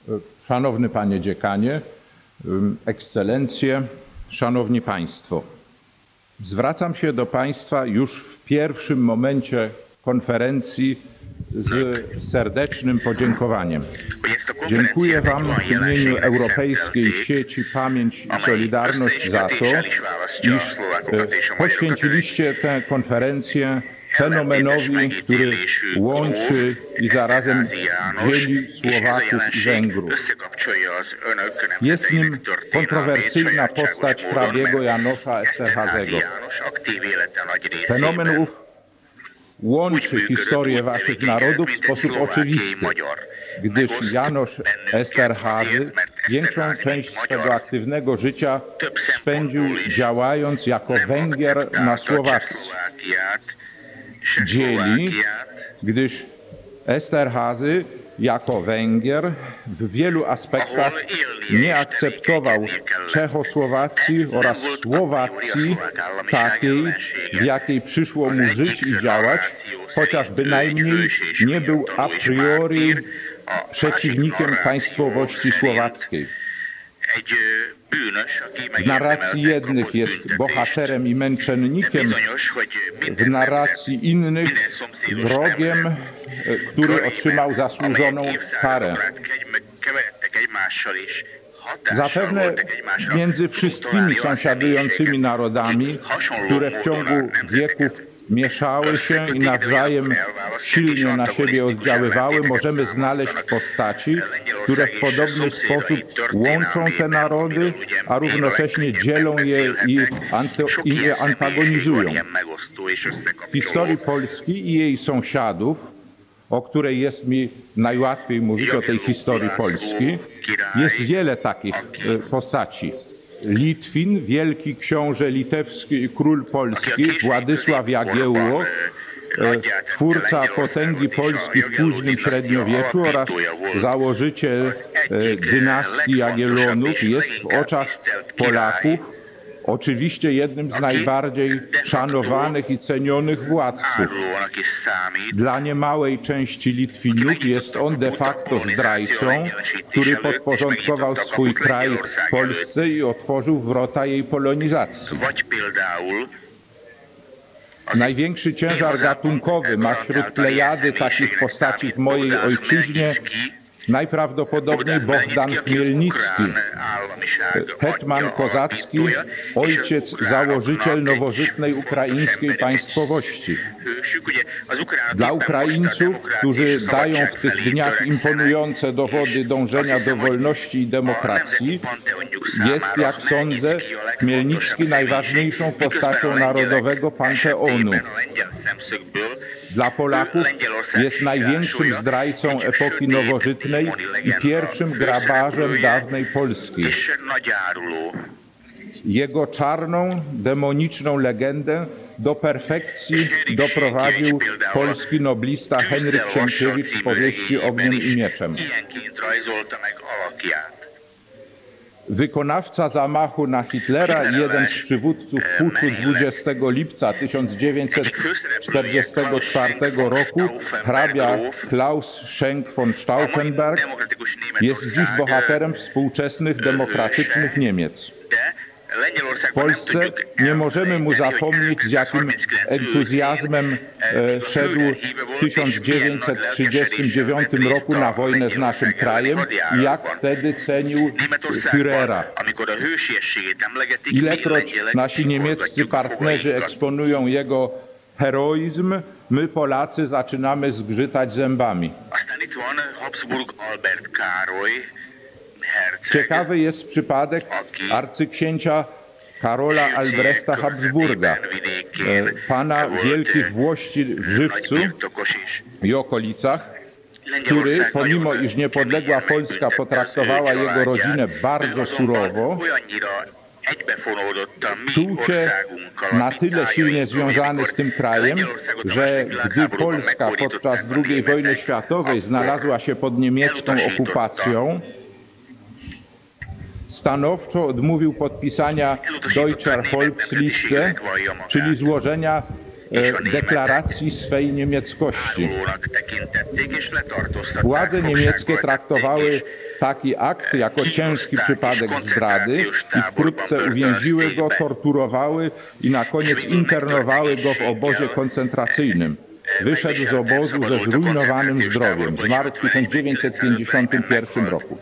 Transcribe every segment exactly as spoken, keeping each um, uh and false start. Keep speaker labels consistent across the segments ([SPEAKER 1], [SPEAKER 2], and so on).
[SPEAKER 1] Szanowny Panie Dziekanie, Ekscelencje, Szanowni Państwo. Zwracam się do Państwa już w pierwszym momencie konferencji z serdecznym podziękowaniem. Dziękuję Wam w imieniu Europejskiej Sieci Pamięć i Solidarność za to, iż poświęciliście tę konferencję fenomenowi, który łączy i zarazem dzieli Słowaków i Węgrów. Jest nim kontrowersyjna postać hrabiego Jánosa Eszterházyego. Fenomen ów łączy historię waszych narodów w sposób oczywisty, gdyż János Eszterházy większą część swego aktywnego życia spędził działając jako Węgier na Słowacji. Dzieli, gdyż Eszterházy jako Węgier w wielu aspektach nie akceptował Czechosłowacji oraz Słowacji takiej, w jakiej przyszło mu żyć i działać, chociaż bynajmniej nie był a priori przeciwnikiem państwowości słowackiej. W narracji jednych jest bohaterem i męczennikiem, w narracji innych wrogiem, który otrzymał zasłużoną karę. Zapewne między wszystkimi sąsiadującymi narodami, które w ciągu wieków mieszały się i nawzajem silnie na siebie oddziaływały, możemy znaleźć postaci, które w podobny sposób łączą te narody, a równocześnie dzielą je i, i je antagonizują. W historii Polski i jej sąsiadów, o której jest mi najłatwiej mówić, o tej historii Polski, jest wiele takich postaci. Litwin, wielki książę litewski i król polski, Władysław Jagiełło, twórca potęgi Polski w późnym średniowieczu oraz założyciel dynastii Jagiellonów, jest w oczach Polaków oczywiście jednym z najbardziej szanowanych i cenionych władców. Dla niemałej części Litwinów jest on de facto zdrajcą, który podporządkował swój kraj Polsce i otworzył wrota jej polonizacji. Największy ciężar gatunkowy ma wśród plejady takich postaci w mojej ojczyźnie najprawdopodobniej Bohdan Chmielnicki, hetman kozacki, ojciec, założyciel nowożytnej ukraińskiej państwowości. Dla Ukraińców, którzy dają w tych dniach imponujące dowody dążenia do wolności i demokracji, jest, jak sądzę, Chmielnicki najważniejszą postacią narodowego panteonu. Dla Polaków jest największym zdrajcą epoki nowożytnej i pierwszym grabarzem dawnej Polski. Jego czarną, demoniczną legendę do perfekcji doprowadził polski noblista Henryk Sienkiewicz w powieści Ogniem i Mieczem. Wykonawca zamachu na Hitlera i jeden z przywódców puczu dwudziestego lipca tysiąc dziewięćset czterdziestego czwartego roku, hrabia Klaus Schenk von Stauffenberg, jest dziś bohaterem współczesnych demokratycznych Niemiec. W Polsce nie możemy mu zapomnieć, z jakim entuzjazmem e, szedł w tysiąc dziewięćset trzydziestym dziewiątym roku na wojnę z naszym krajem i jak wtedy cenił Führera. Ilekroć nasi niemieccy partnerzy eksponują jego heroizm, my Polacy zaczynamy zgrzytać zębami. Ciekawy jest przypadek arcyksięcia Karola Albrechta Habsburga, pana wielkich włości w Żywcu i okolicach, który, pomimo iż niepodległa Polska potraktowała jego rodzinę bardzo surowo, czuł się na tyle silnie związany z tym krajem, że gdy Polska podczas drugiej wojny światowej znalazła się pod niemiecką okupacją, stanowczo odmówił podpisania Deutscher Volksliste, czyli złożenia deklaracji swej niemieckości. Władze niemieckie traktowały taki akt jako ciężki przypadek zdrady i wkrótce uwięziły go, torturowały i na koniec internowały go w obozie koncentracyjnym. Wyszedł z obozu ze zrujnowanym zdrowiem. Zmarł w tysiąc dziewięćset pięćdziesiątym pierwszym roku.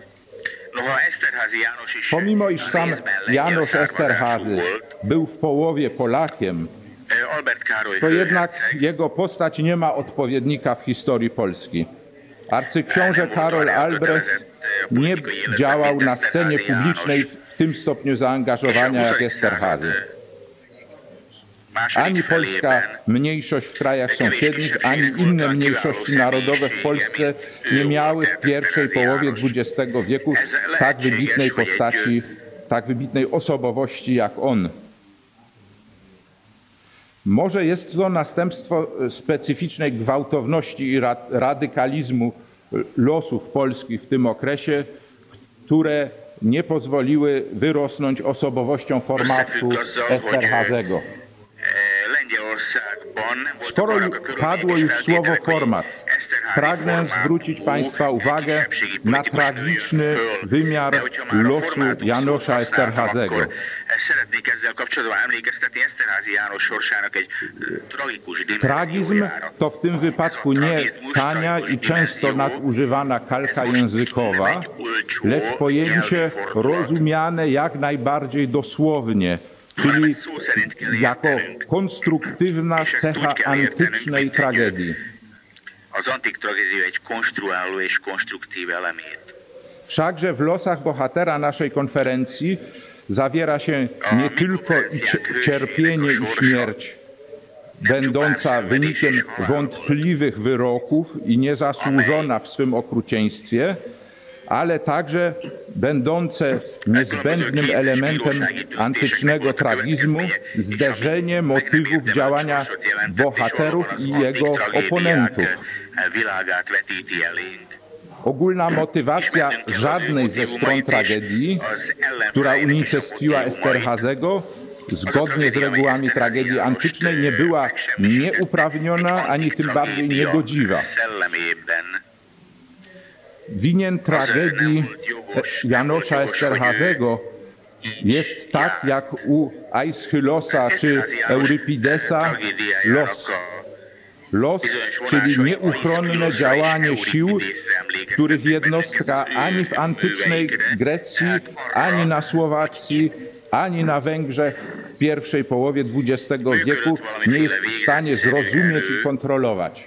[SPEAKER 1] Pomimo iż sam János Eszterházy był w połowie Polakiem, to jednak jego postać nie ma odpowiednika w historii Polski. Arcyksiąże Karol Albrecht nie działał na scenie publicznej w tym stopniu zaangażowania jak Eszterházy. Ani polska mniejszość w krajach sąsiednich, ani inne mniejszości narodowe w Polsce nie miały w pierwszej połowie dwudziestego wieku tak wybitnej postaci, tak wybitnej osobowości jak on. Może jest to następstwo specyficznej gwałtowności i radykalizmu losów Polski w tym okresie, które nie pozwoliły wyrosnąć osobowością formatu Eszterházego. Skoro padło już słowo format, pragnę zwrócić Państwa uwagę na tragiczny wymiar losu Jánosa Eszterházego. Tragizm to w tym wypadku nie tania i często nadużywana kalka językowa, lecz pojęcie rozumiane jak najbardziej dosłownie, czyli jako konstruktywna cecha antycznej tragedii. Wszakże w losach bohatera naszej konferencji zawiera się nie tylko cierpienie i śmierć, będąca wynikiem wątpliwych wyroków i niezasłużona w swym okrucieństwie, ale także będące niezbędnym elementem antycznego tragizmu zderzenie motywów działania bohaterów i jego oponentów. Ogólna motywacja żadnej ze stron tragedii, która unicestwiła Eszterházego, zgodnie z regułami tragedii antycznej, nie była nieuprawniona, ani tym bardziej niegodziwa. Winien tragedii Jánosa Eszterházego jest tak jak u Aeschylosa czy Eurypidesa los. Los, czyli nieuchronne działanie sił, których jednostka ani w antycznej Grecji, ani na Słowacji, ani na Węgrzech w pierwszej połowie dwudziestego wieku nie jest w stanie zrozumieć i kontrolować.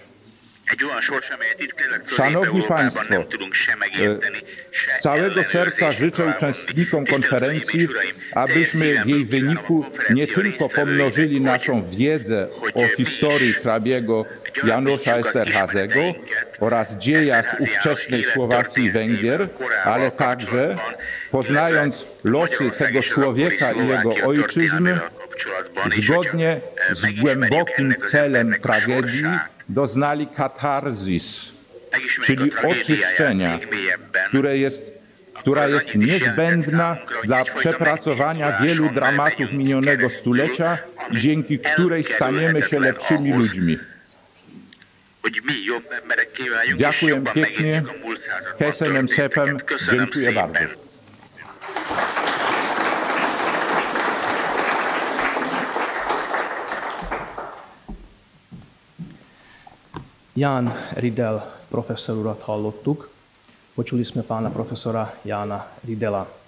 [SPEAKER 1] Szanowni Państwo, z całego serca życzę uczestnikom konferencji, abyśmy w jej wyniku nie tylko pomnożyli naszą wiedzę o historii hrabiego Jánosa Eszterházego oraz dziejach ówczesnej Słowacji i Węgier, ale także, poznając losy tego człowieka i jego ojczyzny, zgodnie z głębokim celem tragedii, doznali katarzis, czyli oczyszczenia, które jest, która jest niezbędna dla przepracowania wielu dramatów minionego stulecia, dzięki której staniemy się lepszymi ludźmi. Dziękuję pięknie. Köszönöm szépen. Dziękuję bardzo.
[SPEAKER 2] Ján Ridel professzor urat hallottuk. Počuli sme pána profesora Jána Ridela.